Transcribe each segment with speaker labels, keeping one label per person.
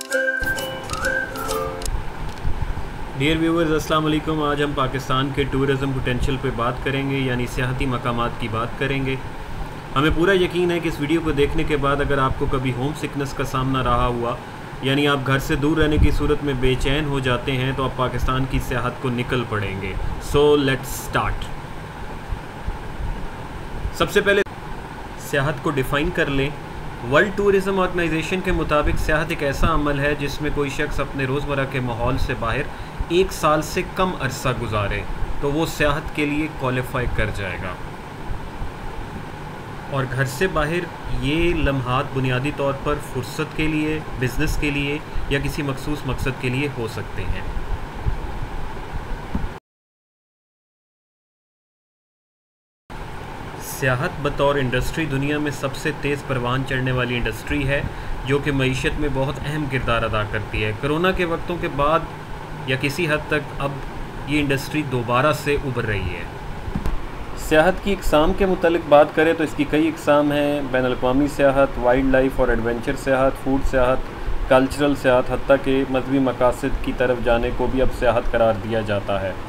Speaker 1: Dear viewers السلام علیکم. آج ہم پاکستان کے ٹورزم پوٹینشیل پہ بات کریں گے، یعنی سیاحتی مقامات کی بات کریں گے. ہمیں پورا یقین ہے کہ اس ویڈیو کو دیکھنے کے بعد اگر آپ کو کبھی ہوم سکنس کا سامنا رہا ہوا، یعنی آپ گھر سے دور رہنے کی صورت میں بے چین ہو جاتے ہیں، تو آپ پاکستان کی سیاحت کو نکل پڑیں گے. So let's start. سب سے پہلے سیاحت کو ڈیفائن کر لیں. ورلڈ ٹورزم آرگنائزیشن کے مطابق سیاحت ایک ایسا عمل ہے جس میں کوئی شخص اپنے روزمرہ کے ماحول سے باہر 1 سال سے کم عرصہ گزارے تو وہ سیاحت کے لیے کوالیفائی کر جائے گا. اور گھر سے باہر یہ لمحات بنیادی طور پر فرصت کے لیے، بزنس کے لیے یا کسی مخصوص مقصد کے لیے ہو سکتے ہیں. سیاحت بطور انڈسٹری دنیا میں سب سے تیز پروان چڑھنے والی انڈسٹری ہے، جو کہ معیشت میں بہت اہم کردار ادا کرتی ہے. کرونا کے وقتوں کے بعد یا کسی حد تک اب یہ انڈسٹری دوبارہ سے ابھر رہی ہے. سیاحت کی اقسام کے متعلق بات کریں تو اس کی کئی اقسام ہیں: بین الاقوامی سیاحت، وائلڈ لائف اور ایڈونچر سیاحت، فوڈ سیاحت، کلچرل سیاحت، حتیٰ کہ مذہبی مقاصد کی طرف جانے کو بھی اب سیاحت قرار دیا جاتا ہے.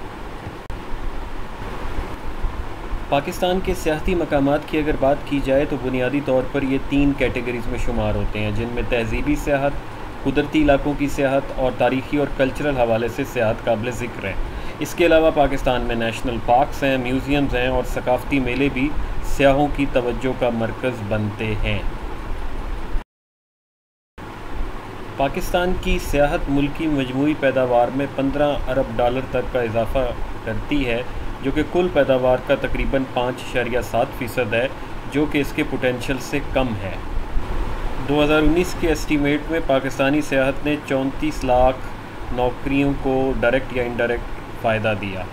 Speaker 1: پاکستان کے سیاحتی مقامات کی اگر بات کی جائے تو بنیادی طور پر یہ 3 کیٹیگریز میں شمار ہوتے ہیں، جن میں تہذیبی سیاحت، قدرتی علاقوں کی سیاحت اور تاریخی اور کلچرل حوالے سے سیاحت قابل ذکر ہیں. اس کے علاوہ پاکستان میں نیشنل پارکس ہیں، میوزیمز ہیں اور ثقافتی میلے بھی سیاحوں کی توجہ کا مرکز بنتے ہیں. پاکستان کی سیاحت ملکی مجموعی پیداوار میں $15 ارب تک کا اضافہ کرتی ہے، جو کہ کل پیداوار کا تقریباً 5.7% ہے، جو کہ اس کے پوٹینشیل سے کم ہے. 2019 کے ایسٹیمیٹ میں پاکستانی سیاحت نے 34 لاکھ نوکریوں کو ڈائریکٹ یا انڈائریکٹ فائدہ دیا.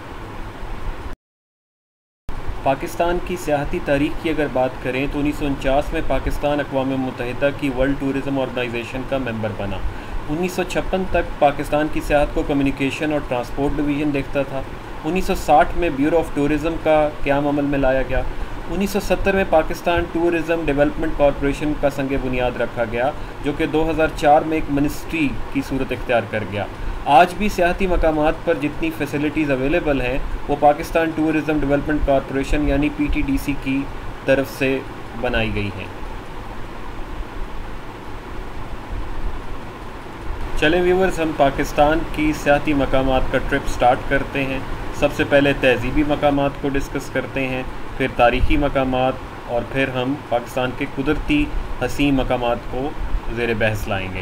Speaker 1: پاکستان کی سیاحتی تاریخ کی اگر بات کریں تو 1949 میں پاکستان اقوام متحدہ کی ورلڈ ٹورزم آرگنائزیشن کا ممبر بنا. 1956 تک پاکستان کی سیاحت کو کمیونیکیشن اور ٹرانسپورٹ ڈویژن دیکھتا تھا. 1960 میں بیورو آف ٹورزم کا قیام عمل میں لایا گیا. 1970 میں پاکستان ٹورزم ڈیولپمنٹ کارپوریشن کا سنگ بنیاد رکھا گیا، جو کہ 2004 میں ایک منسٹری کی صورت اختیار کر گیا. آج بھی سیاحتی مقامات پر جتنی فیسلٹیز اویلیبل ہیں وہ پاکستان ٹورزم ڈیولپمنٹ کارپوریشن یعنی PTDC کی طرف سے بنائی گئی ہیں. چلیں ویورز، ہم پاکستان کی سیاحتی مقامات کا ٹرپ سٹارٹ کرتے ہیں. سب سے پہلے تہذیبی مقامات کو ڈسکس کرتے ہیں، پھر تاریخی مقامات اور پھر ہم پاکستان کے قدرتی حسین مقامات کو زیر بحث لائیں گے.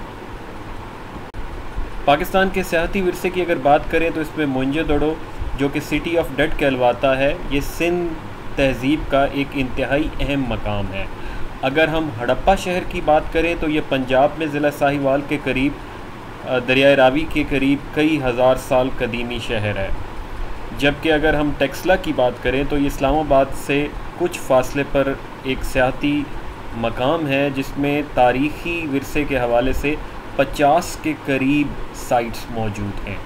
Speaker 1: پاکستان کے سیاحتی ورثے کی اگر بات کریں تو اس میں موئنجو دڑو، جو کہ سٹی آف ڈیڈ کہلواتا ہے، یہ سندھ تہذیب کا ایک انتہائی اہم مقام ہے. اگر ہم ہڑپا شہر کی بات کریں تو یہ پنجاب میں ضلع ساہیوال کے قریب دریائے راوی کے قریب کئی ہزار سال قدیمی شہر ہے. جبکہ اگر ہم ٹیکسلا کی بات کریں تو یہ اسلام آباد سے کچھ فاصلے پر ایک سیاحتی مقام ہے جس میں تاریخی ورثے کے حوالے سے 50 کے قریب سائٹس موجود ہیں.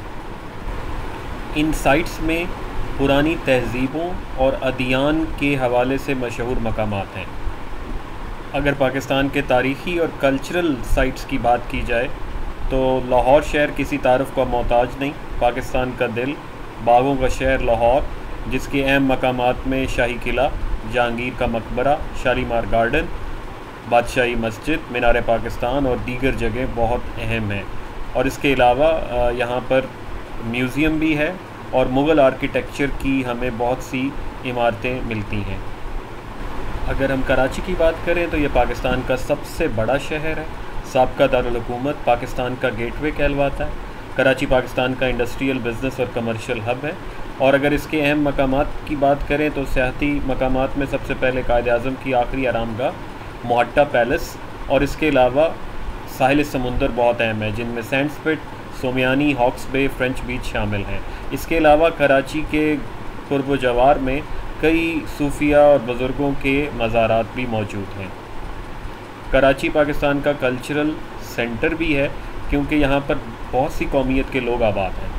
Speaker 1: ان سائٹس میں پرانی تہذیبوں اور ادیان کے حوالے سے مشہور مقامات ہیں. اگر پاکستان کے تاریخی اور کلچرل سائٹس کی بات کی جائے تو لاہور شہر کسی تعارف کا محتاج نہیں. پاکستان کا دل، باغوں کا شہر لاہور، جس کے اہم مقامات میں شاہی قلعہ، جہانگیر کا مقبرہ، شالیمار گارڈن، بادشاہی مسجد، مینار پاکستان اور دیگر جگہیں بہت اہم ہیں. اور اس کے علاوہ یہاں پر میوزیم بھی ہے اور مغل آرکیٹیکچر کی ہمیں بہت سی عمارتیں ملتی ہیں. اگر ہم کراچی کی بات کریں تو یہ پاکستان کا سب سے بڑا شہر ہے. سابقہ دارالحکومت پاکستان کا گیٹ وے کہلواتا ہے. کراچی پاکستان کا انڈسٹریل، بزنس اور کمرشل ہب ہے. اور اگر اس کے اہم مقامات کی بات کریں تو سیاحتی مقامات میں سب سے پہلے قائد اعظم کی آخری آرام گاہ موہٹا پیلس اور اس کے علاوہ ساحل سمندر بہت اہم ہے، جن میں سینڈ سپٹ، سومیانی، ہاکس بے، فرینچ بیچ شامل ہیں. اس کے علاوہ کراچی کے قرب و جوار میں کئی صوفیہ اور بزرگوں کے مزارات بھی موجود ہیں. کراچی پاکستان کا کلچرل سینٹر بھی ہے کیونکہ یہاں پر بہت سی قومیت کے لوگ آباد ہیں.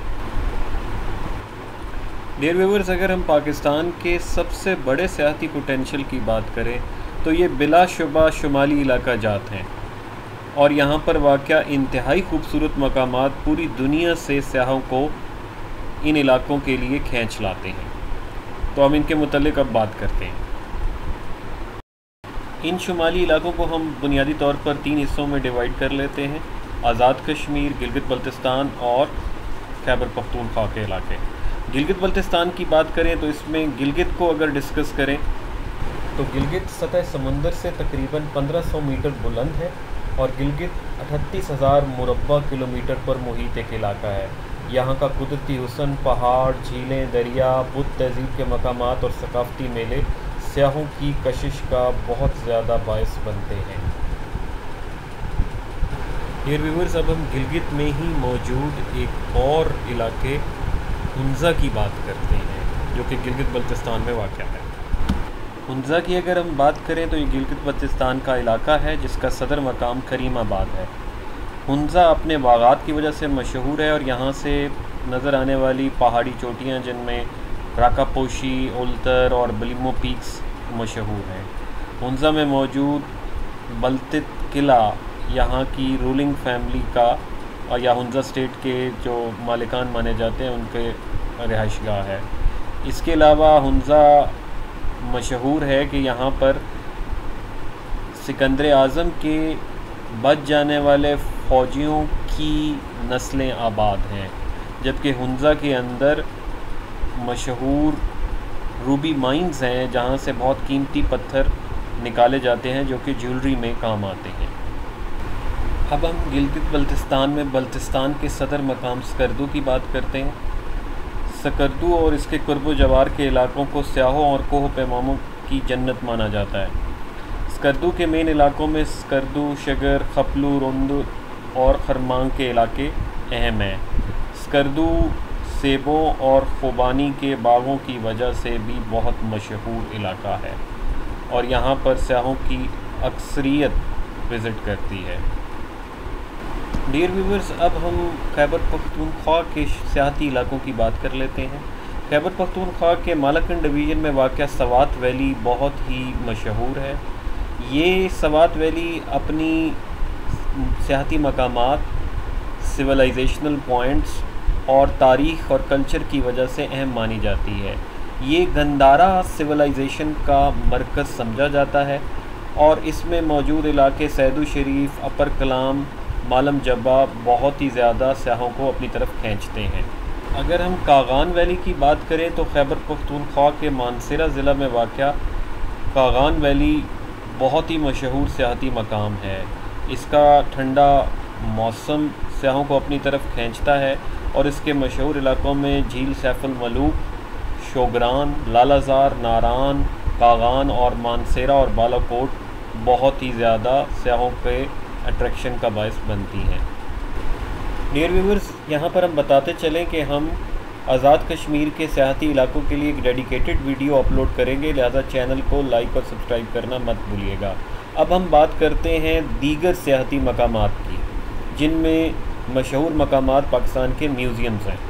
Speaker 1: ڈیئر ویورز، اگر ہم پاکستان کے سب سے بڑے سیاحتی پوٹینشیل کی بات کریں تو یہ بلا شبہ شمالی علاقہ جات ہیں. اور یہاں پر واقع انتہائی خوبصورت مقامات پوری دنیا سے سیاحوں کو ان علاقوں کے لیے کھینچ لاتے ہیں۔ تو ہم ان کے متعلق اب بات کرتے ہیں۔ ان شمالی علاقوں کو ہم بنیادی طور پر 3 حصوں میں ڈیوائیڈ کر لیتے ہیں: آزاد کشمیر، گلگت بلتستان اور خیبر پختونخوا کے علاقے۔ گلگت بلتستان کی بات کریں تو اس میں گلگت کو اگر ڈسکس کریں تو گلگت سطح سمندر سے تقریباً 1500 میٹر بلند ہے اور گلگت 38,000 مربع کلومیٹر پر محیط ایک علاقہ ہے۔ یہاں کا قدرتی حسن، پہاڑ، جھیلیں، دریا، بدھ تہذیب کے مقامات اور ثقافتی میلے سیاحوں کی کشش کا بہت زیادہ باعث بنتے ہیں۔ ڈیئر ویورز، اب ہم گلگت میں ہی موجود ایک اور علاقے ہنزا کی بات کرتے ہیں جو کہ گلگت بلتستان میں واقع ہے۔ ہنزا کی اگر ہم بات کریں تو یہ گلگت بلتستان کا علاقہ ہے جس کا صدر مقام کریم آباد ہے۔ ہنزا اپنے باغات کی وجہ سے مشہور ہے اور یہاں سے نظر آنے والی پہاڑی چوٹیاں جن میں راکا پوشی، اولتر اور بلیمو پیکس مشہور ہیں۔ ہنزا میں موجود بلتت قلعہ یہاں کی رولنگ فیملی کا یا ہنزا اسٹیٹ کے جو مالکان مانے جاتے ہیں ان کے رہائش گاہ ہے۔ اس کے علاوہ ہنزا مشہور ہے کہ یہاں پر سکندر اعظم کے بچ جانے والے فوجیوں کی نسلیں آباد ہیں، جبکہ ہنزا کے اندر مشہور روبی مائنز ہیں جہاں سے بہت قیمتی پتھر نکالے جاتے ہیں جو کہ جیولری میں کام آتے ہیں۔ اب ہم گلگت بلتستان میں بلتستان کے صدر مقام سکردو کی بات کرتے ہیں۔ سکردو اور اس کے قرب و جوار کے علاقوں کو سیاحوں اور کوہ پیمائوں کی جنت مانا جاتا ہے۔ سکردو کے مین علاقوں میں سکردو، شگر، خپلو، روندو اور خرمانگ کے علاقے اہم ہیں۔ سکردو سیبوں اور خوبانی کے باغوں کی وجہ سے بھی بہت مشہور علاقہ ہے اور یہاں پر سیاحوں کی اکثریت وزٹ کرتی ہے۔ ڈیئر ویورز، اب ہم خیبر پختونخوا کے سیاحتی علاقوں کی بات کر لیتے ہیں۔ خیبر پختونخوا کے مالاکنڈ ڈویژن میں واقع سوات ویلی بہت ہی مشہور ہے۔ یہ سوات ویلی اپنی سیاحتی مقامات، سویلائزیشنل پوائنٹس اور تاریخ اور کلچر کی وجہ سے اہم مانی جاتی ہے۔ یہ گندھارا سویلائزیشن کا مرکز سمجھا جاتا ہے اور اس میں موجود علاقے سیدو شریف، اپر کلام، مالم جبہ بہت ہی زیادہ سیاحوں کو اپنی طرف کھینچتے ہیں۔ اگر ہم کاغان ویلی کی بات کریں تو خیبر پختونخوا کے مانسیرہ ضلع میں واقع کاغان ویلی بہت ہی مشہور سیاحتی مقام ہے۔ اس کا ٹھنڈا موسم سیاحوں کو اپنی طرف کھینچتا ہے اور اس کے مشہور علاقوں میں جھیل سیف الملوک، شوگران، لالازار، ناران، کاغان اور مانسیرہ اور بالاکوٹ بہت ہی زیادہ سیاحوں کے اٹریکشن کا باعث بنتی ہیں۔ ڈیئر ویورز، یہاں پر ہم بتاتے چلیں کہ ہم آزاد کشمیر کے سیاحتی علاقوں کے لیے ایک ڈیڈیکیٹڈ ویڈیو اپلوڈ کریں گے، لہذا چینل کو لائک اور سبسکرائب کرنا مت بھولیے گا۔ اب ہم بات کرتے ہیں دیگر سیاحتی مقامات کی جن میں مشہور مقامات پاکستان کے میوزیمز ہیں۔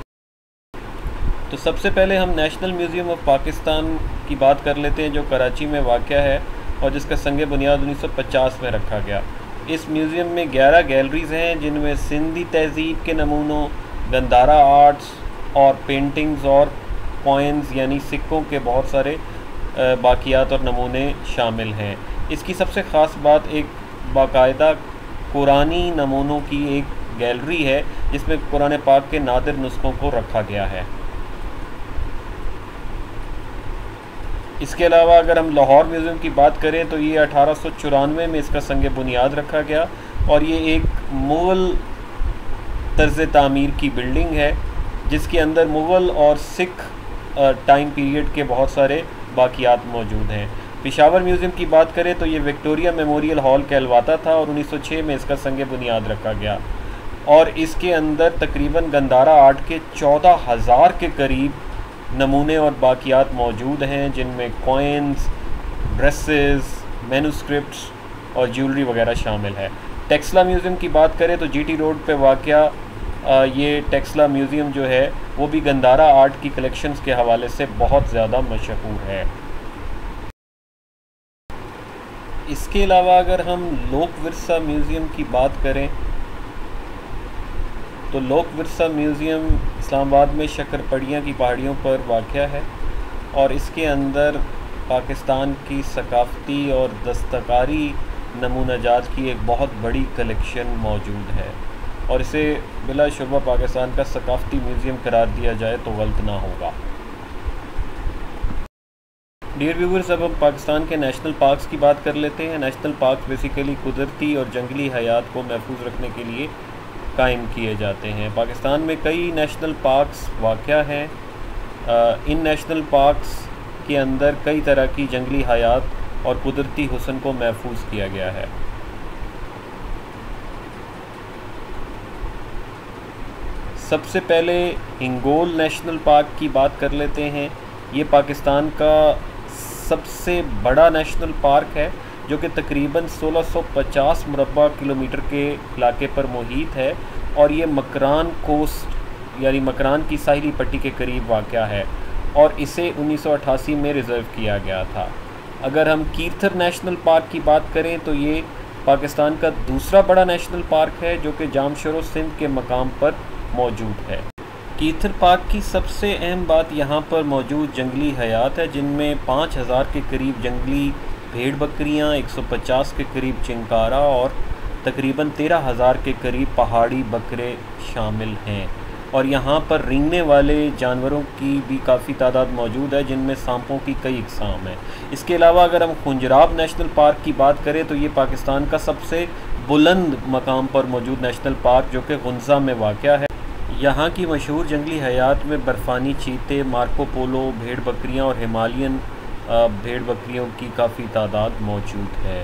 Speaker 1: تو سب سے پہلے ہم نیشنل میوزیم آف پاکستان کی بات کر لیتے ہیں جو کراچی میں واقع ہے اور جس کا سنگ بنیاد 1950 میں رکھا گیا۔ اس میوزیم میں 11 گیلریز ہیں جن میں سندھی تہذیب کے نمونوں، گندھارا آرٹس اور پینٹنگز اور کوائنز یعنی سکوں کے بہت سارے باقیات اور نمونے شامل ہیں۔ اس کی سب سے خاص بات ایک باقاعدہ قرآنی نمونوں کی ایک گیلری ہے جس میں قرآن پاک کے نادر نسخوں کو رکھا گیا ہے۔ اس کے علاوہ اگر ہم لاہور میوزیم کی بات کریں تو یہ 1894 میں اس کا سنگ بنیاد رکھا گیا اور یہ ایک مغل طرز تعمیر کی بلڈنگ ہے جس کے اندر مغل اور سکھ ٹائم پیریڈ کے بہت سارے باقیات موجود ہیں۔ پشاور میوزیم کی بات کریں تو یہ وکٹوریہ میموریل ہال کہلواتا تھا اور 1906 میں اس کا سنگ بنیاد رکھا گیا اور اس کے اندر تقریباً گندھارا آرٹ کے 14,000 کے قریب نمونے اور باقیات موجود ہیں جن میں کوائنز، ڈریسز، مینوسکرپٹس اور جیولری وغیرہ شامل ہے۔ ٹیکسلا میوزیم کی بات کریں تو جی ٹی روڈ پہ واقع یہ ٹیکسلا میوزیم جو ہے وہ بھی گندھارا آرٹ کی کلیکشنز کے حوالے سے بہت زیادہ مشہور ہے۔ اس کے علاوہ اگر ہم لوک ورثہ میوزیم کی بات کریں تو لوک ورثہ میوزیم اسلام آباد میں شکرپڑیاں کی پہاڑیوں پر واقع ہے، اور اس کے اندر پاکستان کی ثقافتی اور دستکاری نمونہ جات کی ایک بہت بڑی کلیکشن موجود ہے، اور اسے بلا شبہ پاکستان کا ثقافتی میوزیم قرار دیا جائے تو غلط نہ ہوگا۔ ڈیئر ویورز، اب ہم پاکستان کے نیشنل پارکس کی بات کر لیتے ہیں۔ نیشنل پارکس بیسیکلی قدرتی اور جنگلی حیات کو محفوظ رکھنے کے لیے قائم کیے جاتے ہیں۔ پاکستان میں کئی نیشنل پارکس واقع ہیں۔ ان نیشنل پارکس کے اندر کئی طرح کی جنگلی حیات اور قدرتی حسن کو محفوظ کیا گیا ہے۔ سب سے پہلے ہنگول نیشنل پارک کی بات کر لیتے ہیں۔ یہ پاکستان کا سب سے بڑا نیشنل پارک ہے، جو کہ تقریباً 1650 مربع کلومیٹر کے علاقے پر محیط ہے، اور یہ مکران کوسٹ یعنی مکران کی ساحلی پٹی کے قریب واقع ہے، اور اسے 1988 میں ریزرو کیا گیا تھا۔ اگر ہم کیرتھر نیشنل پارک کی بات کریں تو یہ پاکستان کا دوسرا بڑا نیشنل پارک ہے، جو کہ جامشورو سندھ کے مقام پر موجود ہے۔ کیرتھر پارک کی سب سے اہم بات یہاں پر موجود جنگلی حیات ہے، جن میں 5000 کے قریب جنگلی بھیڑ بکریاں، 150 کے قریب چنکارہ اور تقریباً 13000 کے قریب پہاڑی بکرے شامل ہیں، اور یہاں پر رینگنے والے جانوروں کی بھی کافی تعداد موجود ہے، جن میں سانپوں کی کئی اقسام ہیں۔ اس کے علاوہ اگر ہم خنجراب نیشنل پارک کی بات کریں تو یہ پاکستان کا سب سے بلند مقام پر موجود نیشنل پارک جو کہ غنزہ میں واقع ہے۔ یہاں کی مشہور جنگلی حیات میں برفانی چیتے، مارکو پولو بھیڑ بکریاں اور ہمالین بھیڑ بکریوں کی کافی تعداد موجود ہے۔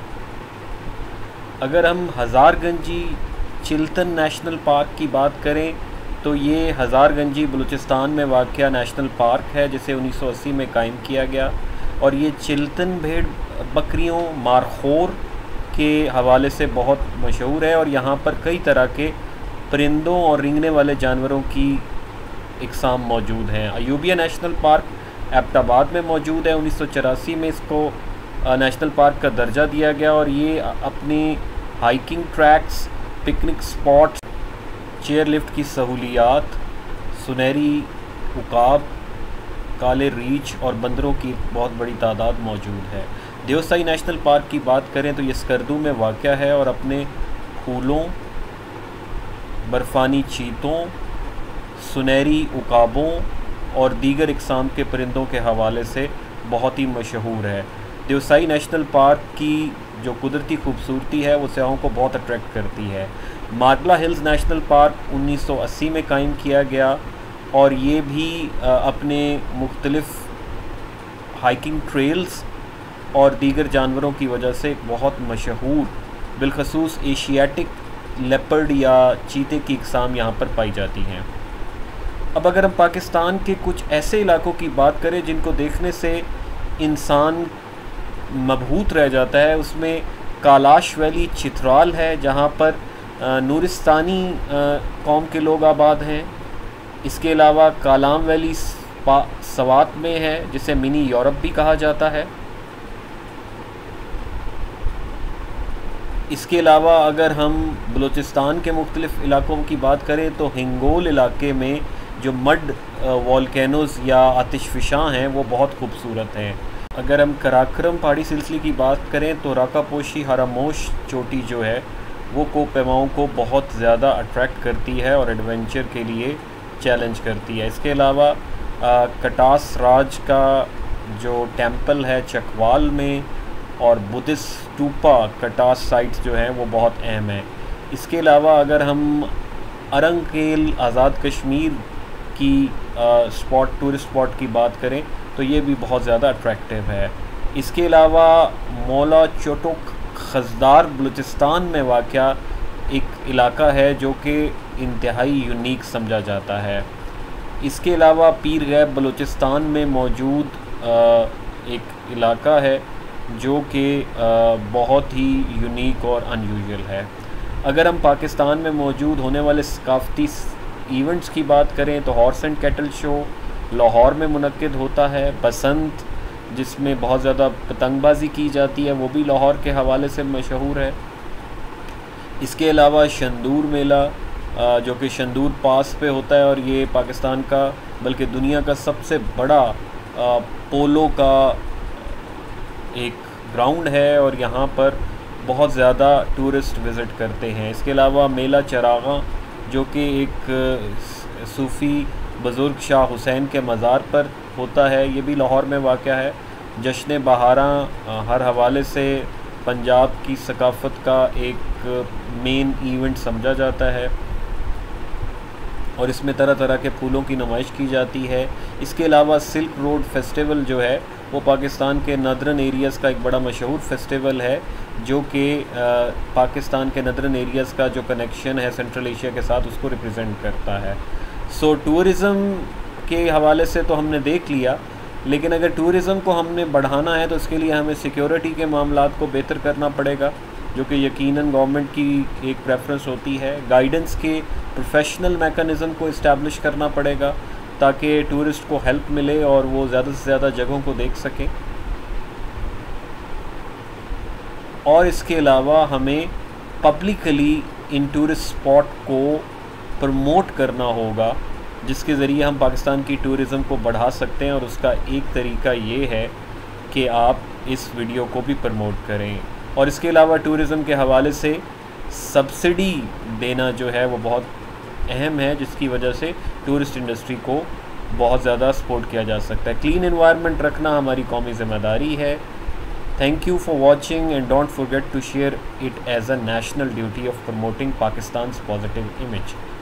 Speaker 1: اگر ہم ہزار گنجی چلتن نیشنل پارک کی بات کریں تو یہ ہزار گنجی بلوچستان میں واقع نیشنل پارک ہے، جسے 1980 میں قائم کیا گیا، اور یہ چلتن بھیڑ بکریوں مارخور کے حوالے سے بہت مشہور ہے، اور یہاں پر کئی طرح کے پرندوں اور رینگنے والے جانوروں کی اقسام موجود ہیں۔ ایوبیہ نیشنل پارک ایبٹ آباد میں موجود ہے۔ 1984 میں اس کو نیشنل پارک کا درجہ دیا گیا، اور یہ اپنی hiking tracks, picnic spots, chair lift کی سہولیات، سنہری عقاب، کالے ریچھ اور بندروں کی بہت بڑی تعداد موجود ہے۔ دیوسائی نیشنل پارک کی بات کریں تو یہ اسکردو میں واقع ہے، اور اپنے پھولوں، برفانی چیتوں، سنہری عقابوں اور دیگر اقسام کے پرندوں کے حوالے سے بہت ہی مشہور ہے۔ دیوسائی نیشنل پارک کی جو قدرتی خوبصورتی ہے وہ سیاحوں کو بہت اٹریکٹ کرتی ہے۔ مارگلا ہلز نیشنل پارک 1980 میں قائم کیا گیا، اور یہ بھی اپنے مختلف ہائیکنگ ٹریلز اور دیگر جانوروں کی وجہ سے ایک بہت مشہور، بالخصوص ایشیاٹک لیپرڈ یا چیتے کی اقسام یہاں پر پائی جاتی ہیں۔ اب اگر ہم پاکستان کے کچھ ایسے علاقوں کی بات کریں جن کو دیکھنے سے انسان مبہوت رہ جاتا ہے، اس میں کالاش ویلی چترال ہے، جہاں پر نورستانی قوم کے لوگ آباد ہیں۔ اس کے علاوہ کالام ویلی سوات میں ہے، جسے منی یورپ بھی کہا جاتا ہے۔ اس کے علاوہ اگر ہم بلوچستان کے مختلف علاقوں کی بات کریں تو ہنگول علاقے میں جو مڈ والکینوز یا آتش فشاں ہیں وہ بہت خوبصورت ہیں۔ اگر ہم کراکرم پہاڑی سلسلے کی بات کریں تو راکا پوشی ہراموش چوٹی جو ہے وہ کوپیماؤں کو بہت زیادہ اٹریکٹ کرتی ہے اور ایڈونچر کے لیے چیلنج کرتی ہے۔ اس کے علاوہ کٹاس راج کا جو ٹیمپل ہے چکوال میں، اور بدھسٹ ٹوپا کٹاس سائٹس جو ہیں وہ بہت اہم ہیں۔ اس کے علاوہ اگر ہم ارنکیل آزاد کشمیر کی ٹورسٹ اسپاٹ کی بات کریں تو یہ بھی بہت زیادہ اٹریکٹیو ہے۔ اس کے علاوہ مولا چوٹک خزدار بلوچستان میں واقع ایک علاقہ ہے جو کہ انتہائی یونیک سمجھا جاتا ہے۔ اس کے علاوہ پیر غیب بلوچستان میں موجود ایک علاقہ ہے جو کہ بہت ہی یونیک اور انیوژل ہے۔ اگر ہم پاکستان میں موجود ہونے والے ثقافتی ایونٹس کی بات کریں تو horse and cattle show Lahore میں منعقد ہوتا ہے۔ بسنت جس میں بہت زیادہ پتنگ بازی کی جاتی ہے، وہ بھی لاہور کے حوالے سے مشہور ہے۔ اس کے علاوہ شندور میلہ جو کہ شندور پاس پہ ہوتا ہے، اور یہ پاکستان کا بلکہ دنیا کا سب سے بڑا پولو کا ایک گراؤنڈ ہے، اور یہاں پر بہت زیادہ ٹورسٹ وزٹ کرتے ہیں۔ اس کے علاوہ میلہ چراغاں جو کہ ایک صوفی بزرگ شاہ حسین کے مزار پر ہوتا ہے، یہ بھی لاہور میں واقع ہے۔ جشن بہاراں ہر حوالے سے پنجاب کی ثقافت کا ایک مین ایونٹ سمجھا جاتا ہے، اور اس میں طرح طرح کے پھولوں کی نمائش کی جاتی ہے۔ اس کے علاوہ سلک روڈ فیسٹیول جو ہے وہ پاکستان کے ندرن ایریاز کا ایک بڑا مشہور فیسٹیول ہے، جو کہ پاکستان کے ندرن ایریاز کا جو کنیکشن ہے سینٹرل ایشیا کے ساتھ اس کو ریپرزینٹ کرتا ہے۔ سو ٹورزم کے حوالے سے تو ہم نے دیکھ لیا، لیکن اگر ٹورزم کو ہم نے بڑھانا ہے تو اس کے لیے ہمیں سیکیورٹی کے معاملات کو بہتر کرنا پڑے گا، جو کہ یقیناً گورنمنٹ کی ایک پریفرنس ہوتی ہے۔ گائیڈنس کے پروفیشنل میکانزم کو اسٹیبلش کرنا پڑے گا تاکہ ٹورسٹ کو ہیلپ ملے اور وہ زیادہ سے زیادہ جگہوں کو دیکھ سکیں۔ اور اس کے علاوہ ہمیں پبلکلی ان ٹورسٹ اسپاٹ کو پروموٹ کرنا ہوگا، جس کے ذریعے ہم پاکستان کی ٹورزم کو بڑھا سکتے ہیں، اور اس کا ایک طریقہ یہ ہے کہ آپ اس ویڈیو کو بھی پروموٹ کریں۔ اور اس کے علاوہ ٹورزم کے حوالے سے سبسڈی دینا جو ہے وہ بہت اہم ہے، جس کی وجہ سے ٹورسٹ انڈسٹری کو بہت زیادہ سپورٹ کیا جا سکتا ہے۔ کلین انوائرمنٹ رکھنا ہماری قومی ذمہ داری ہے۔ Thank you for watching, and don't forget to share it as a national duty of promoting Pakistan's positive image.